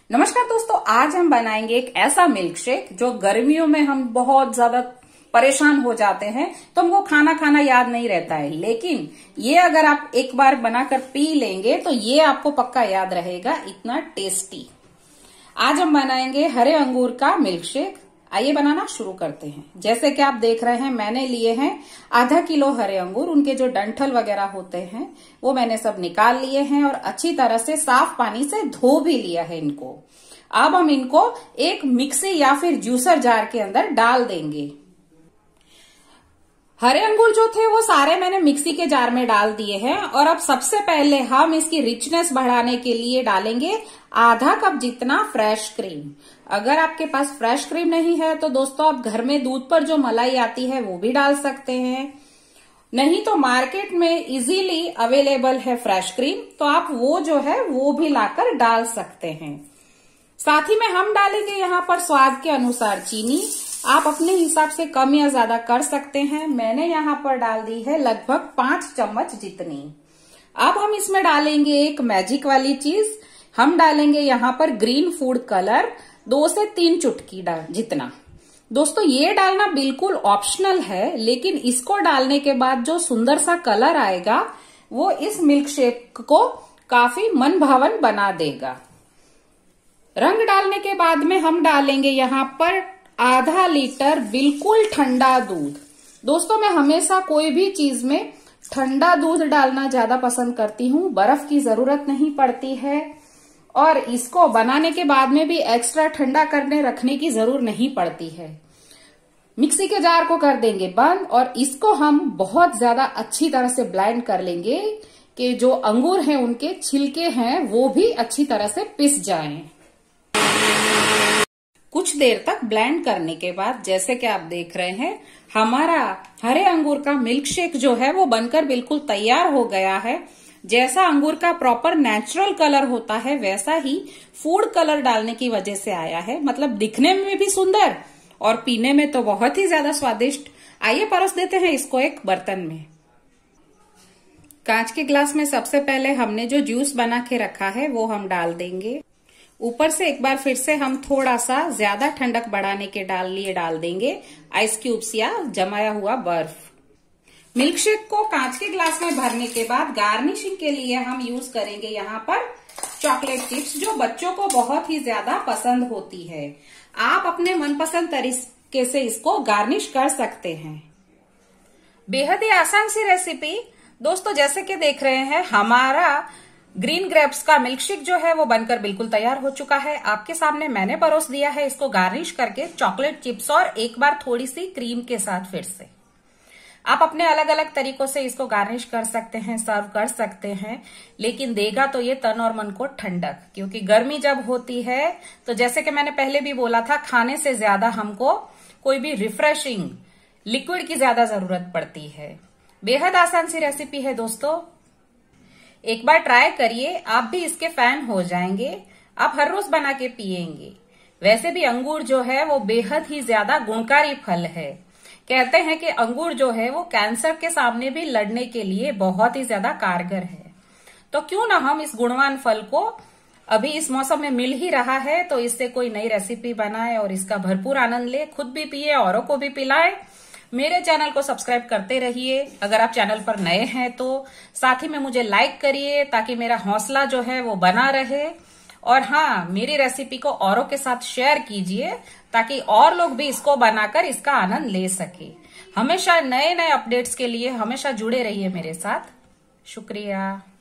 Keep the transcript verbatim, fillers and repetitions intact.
नमस्कार दोस्तों, आज हम बनाएंगे एक ऐसा मिल्क शेक जो गर्मियों में हम बहुत ज्यादा परेशान हो जाते हैं तो हमको खाना खाना याद नहीं रहता है। लेकिन ये अगर आप एक बार बनाकर पी लेंगे तो ये आपको पक्का याद रहेगा, इतना टेस्टी। आज हम बनाएंगे हरे अंगूर का मिल्क शेक। आइए बनाना शुरू करते हैं। जैसे कि आप देख रहे हैं, मैंने लिए हैं आधा किलो हरे अंगूर। उनके जो डंठल वगैरह होते हैं वो मैंने सब निकाल लिए हैं और अच्छी तरह से साफ पानी से धो भी लिया है इनको। अब हम इनको एक मिक्सी या फिर जूसर जार के अंदर डाल देंगे। हरे अंगूर जो थे वो सारे मैंने मिक्सी के जार में डाल दिए हैं और अब सबसे पहले हम इसकी रिचनेस बढ़ाने के लिए डालेंगे आधा कप जितना फ्रेश क्रीम। अगर आपके पास फ्रेश क्रीम नहीं है तो दोस्तों आप घर में दूध पर जो मलाई आती है वो भी डाल सकते हैं, नहीं तो मार्केट में इजीली अवेलेबल है फ्रेश क्रीम, तो आप वो जो है वो भी लाकर डाल सकते हैं। साथ ही में हम डालेंगे यहाँ पर स्वाद के अनुसार चीनी। आप अपने हिसाब से कम या ज्यादा कर सकते हैं। मैंने यहाँ पर डाल दी है लगभग पांच चम्मच जितनी। अब हम इसमें डालेंगे एक मैजिक वाली चीज। हम डालेंगे यहाँ पर ग्रीन फूड कलर, दो से तीन चुटकी डाल जितना। दोस्तों ये डालना बिल्कुल ऑप्शनल है, लेकिन इसको डालने के बाद जो सुंदर सा कलर आएगा वो इस मिल्क शेक को काफी मन भावन बना देगा। रंग डालने के बाद में हम डालेंगे यहाँ पर आधा लीटर बिल्कुल ठंडा दूध। दोस्तों मैं हमेशा कोई भी चीज में ठंडा दूध डालना ज्यादा पसंद करती हूँ, बर्फ की जरूरत नहीं पड़ती है और इसको बनाने के बाद में भी एक्स्ट्रा ठंडा करने रखने की जरूरत नहीं पड़ती है। मिक्सी के जार को कर देंगे बंद और इसको हम बहुत ज्यादा अच्छी तरह से ब्लेंड कर लेंगे कि जो अंगूर हैं उनके छिलके हैं वो भी अच्छी तरह से पिस जाएं। कुछ देर तक ब्लेंड करने के बाद जैसे कि आप देख रहे हैं, हमारा हरे अंगूर का मिल्क शेक जो है वो बनकर बिल्कुल तैयार हो गया है। जैसा अंगूर का प्रॉपर नेचुरल कलर होता है वैसा ही फूड कलर डालने की वजह से आया है। मतलब दिखने में भी सुंदर और पीने में तो बहुत ही ज्यादा स्वादिष्ट। आइए परोस देते हैं इसको एक बर्तन में। कांच के ग्लास में सबसे पहले हमने जो जूस बना के रखा है वो हम डाल देंगे। ऊपर से एक बार फिर से हम थोड़ा सा ज्यादा ठंडक बढ़ाने के डाल लिए डाल देंगे आइस क्यूब्स या जमाया हुआ बर्फ। मिल्क शेक को कांच के ग्लास में भरने के बाद गार्निशिंग के लिए हम यूज करेंगे यहाँ पर चॉकलेट चिप्स, जो बच्चों को बहुत ही ज्यादा पसंद होती है। आप अपने मनपसंद तरीके से इसको गार्निश कर सकते हैं। बेहद ही आसान सी रेसिपी। दोस्तों जैसे कि देख रहे हैं, हमारा ग्रीन ग्रेप्स का मिल्क शेक जो है वो बनकर बिल्कुल तैयार हो चुका है। आपके सामने मैंने परोस दिया है इसको गार्निश करके चॉकलेट चिप्स और एक बार थोड़ी सी क्रीम के साथ। फिर से आप अपने अलग अलग तरीकों से इसको गार्निश कर सकते हैं, सर्व कर सकते हैं, लेकिन देगा तो ये तन और मन को ठंडक। क्योंकि गर्मी जब होती है तो जैसे कि मैंने पहले भी बोला था, खाने से ज्यादा हमको कोई भी रिफ्रेशिंग लिक्विड की ज्यादा जरूरत पड़ती है। बेहद आसान सी रेसिपी है दोस्तों, एक बार ट्राई करिए, आप भी इसके फैन हो जाएंगे। आप हर रोज बना के पिएंगे। वैसे भी अंगूर जो है वो बेहद ही ज्यादा गुणकारी फल है। कहते हैं कि अंगूर जो है वो कैंसर के सामने भी लड़ने के लिए बहुत ही ज्यादा कारगर है। तो क्यों ना हम इस गुणवान फल को, अभी इस मौसम में मिल ही रहा है, तो इससे कोई नई रेसिपी बनाए और इसका भरपूर आनंद ले, खुद भी पिए औरों को भी पिलाए। मेरे चैनल को सब्सक्राइब करते रहिए। अगर आप चैनल पर नए हैं तो साथ ही में मुझे लाइक करिए ताकि मेरा हौसला जो है वो बना रहे। और हाँ, मेरी रेसिपी को औरों के साथ शेयर कीजिए ताकि और लोग भी इसको बनाकर इसका आनंद ले सके। हमेशा नए नए अपडेट्स के लिए हमेशा जुड़े रहिए मेरे साथ। शुक्रिया।